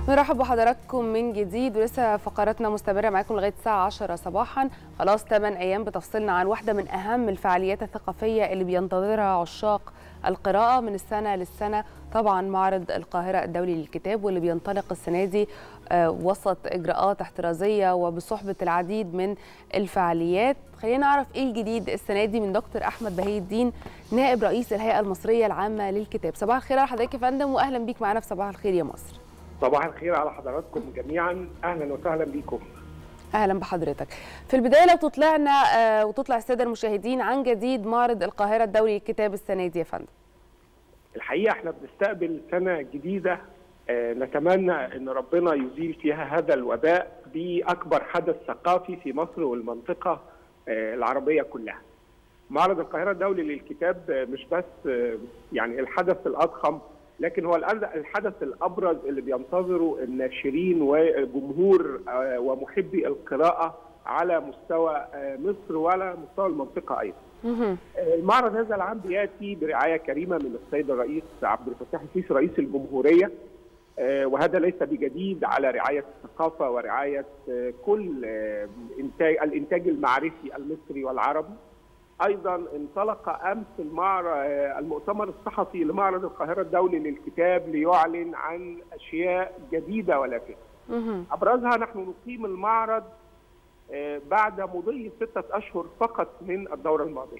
نرحب بحضراتكم من جديد، ولسه فقراتنا مستمرة معاكم لغاية الساعة 10 صباحا. خلاص 8 أيام بتفصلنا عن واحدة من أهم الفعاليات الثقافية اللي بينتظرها عشاق القراءة من السنة للسنة، طبعا معرض القاهرة الدولي للكتاب، واللي بينطلق السنة دي وسط إجراءات احترازية وبصحبة العديد من الفعاليات. خلينا نعرف إيه الجديد السنة دي من دكتور أحمد بهي الدين، نائب رئيس الهيئة المصرية العامة للكتاب. صباح الخير على حضرتك يا فندم، وأهلا بيك معنا في صباح الخير يا مصر. صباح الخير على حضراتكم جميعا، اهلا وسهلا بيكم. اهلا بحضرتك. في البدايه لو تطلعنا وتطلع الساده المشاهدين عن جديد معرض القاهره الدولي للكتاب السنه دي يا فندم. الحقيقه احنا بنستقبل سنه جديده، نتمنى ان ربنا يزيل فيها هذا الوباء باكبر حدث ثقافي في مصر والمنطقه العربيه كلها. معرض القاهره الدولي للكتاب مش بس يعني الحدث الاضخم، لكن هو الحدث الابرز اللي بينتظره الناشرين وجمهور ومحبي القراءه على مستوى مصر وعلى مستوى المنطقه ايضا. المعرض هذا العام بياتي برعايه كريمه من السيد الرئيس عبد الفتاح السيسي رئيس الجمهوريه، وهذا ليس بجديد على رعايه الثقافه ورعايه كل الانتاج المعرفي المصري والعربي. ايضا انطلق امس المؤتمر الصحفي لمعرض القاهره الدولي للكتاب ليعلن عن اشياء جديده ولافته. ابرزها نحن نقيم المعرض بعد مضي 6 أشهر فقط من الدوره الماضيه.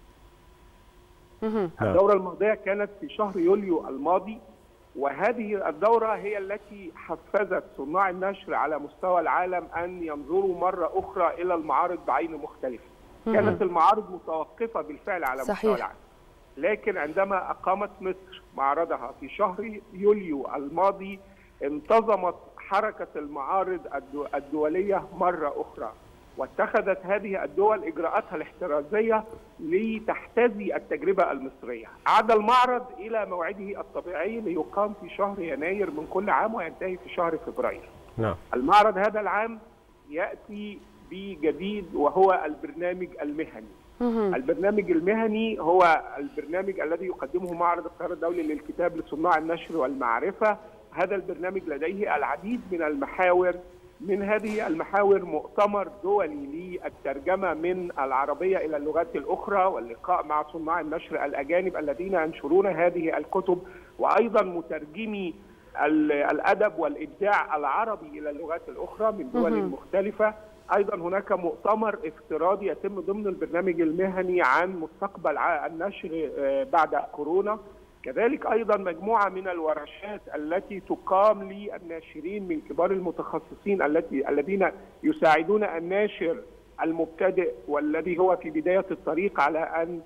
الدوره الماضيه كانت في شهر يوليو الماضي، وهذه الدوره هي التي حفزت صناع النشر على مستوى العالم ان ينظروا مره اخرى الى المعارض بعين مختلفه. كانت المعارض متوقفة بالفعل على مستوى العالم، لكن عندما أقامت مصر معرضها في شهر يوليو الماضي انتظمت حركة المعارض الدولية مرة أخرى، واتخذت هذه الدول إجراءاتها الاحترازية لتحتذي التجربة المصرية. عاد المعرض إلى موعده الطبيعي ليقام في شهر يناير من كل عام وينتهي في شهر فبراير. المعرض هذا العام يأتي بجديد وهو البرنامج المهني. البرنامج المهني هو البرنامج الذي يقدمه معرض القاهرة الدولي للكتاب لصناع النشر والمعرفة. هذا البرنامج لديه العديد من المحاور، من هذه المحاور مؤتمر دولي للترجمة من العربية إلى اللغات الأخرى، واللقاء مع صناع النشر الأجانب الذين ينشرون هذه الكتب، وأيضا مترجمي الأدب والإبداع العربي إلى اللغات الأخرى من دول مختلفة. أيضا هناك مؤتمر افتراضي يتم ضمن البرنامج المهني عن مستقبل النشر بعد كورونا. كذلك أيضا مجموعة من الورشات التي تقام للناشرين من كبار المتخصصين الذين يساعدون الناشر المبتدئ والذي هو في بداية الطريق على أن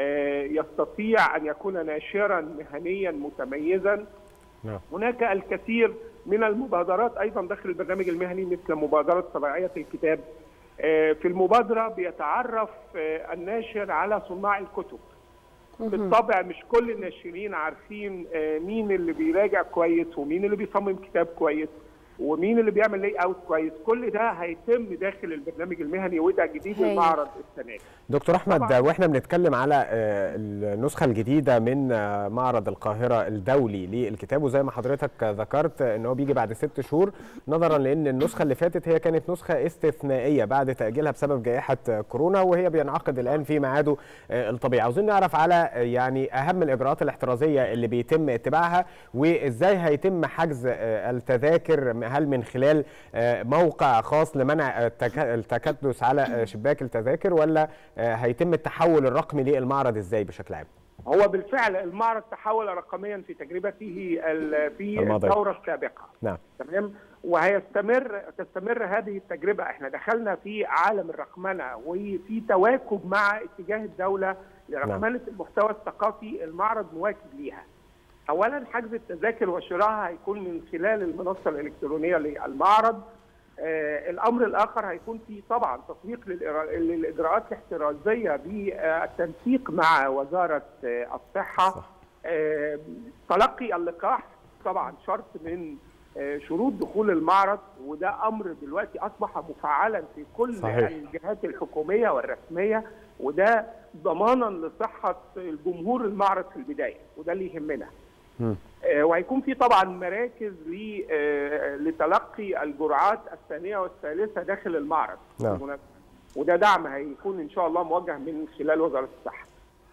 يستطيع أن يكون ناشرا مهنيا متميزا. هناك الكثير من المبادرات أيضا داخل البرنامج المهني، مثل مبادرة طبيعية الكتاب. في المبادرة بيتعرف الناشر على صناع الكتب. بالطبع مش كل الناشرين عارفين مين اللي بيراجع كويس ومين اللي بيصمم كتاب كويس ومين اللي بيعمل لاي اوت كويس. كل ده هيتم داخل البرنامج المهني، وده جديد المعرض السنه دي. دكتور احمد، واحنا بنتكلم على النسخه الجديده من معرض القاهره الدولي للكتاب، وزي ما حضرتك ذكرت ان هو بيجي بعد 6 شهور، نظرا لان النسخه اللي فاتت هي كانت نسخه استثنائيه بعد تاجيلها بسبب جائحه كورونا، وهي بينعقد الان في ميعاده الطبيعي. عاوزين نعرف على يعني اهم الاجراءات الاحترازيه اللي بيتم اتباعها، وازاي هيتم حجز التذاكر، هل من خلال موقع خاص لمنع التكدس على شباك التذاكر، ولا هيتم التحول الرقمي للمعرض ازاي بشكل عام؟ هو بالفعل المعرض تحول رقميا في تجربته في الدوره السابقه. نعم. تمام. تستمر هذه التجربه. احنا دخلنا في عالم الرقمنه وفي تواكب مع اتجاه الدوله لرقمنه المحتوى الثقافي. المعرض مواكب ليها. اولا حجز التذاكر وشرائها هيكون من خلال المنصه الالكترونيه للمعرض. الامر الاخر هيكون في طبعا تطبيق للاجراءات الاحترازيه بالتنسيق مع وزاره الصحه. تلقي اللقاح طبعا شرط من شروط دخول المعرض، وده امر دلوقتي اصبح مفعلا في كل الجهات الحكوميه والرسميه، وده ضمانا لصحه الجمهور المعرض في البدايه، وده اللي يهمنا. وهيكون في طبعا مراكز لتلقي الجرعات الثانيه والثالثه داخل المعرض. نعم. وده دعم هيكون ان شاء الله موجه من خلال وزاره الصحه.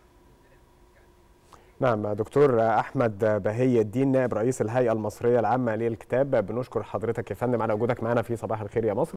نعم. دكتور احمد بهي الدين نائب رئيس الهيئه المصريه العامه للكتاب، بنشكر حضرتك يا فندم على وجودك معنا في صباح الخير يا مصر.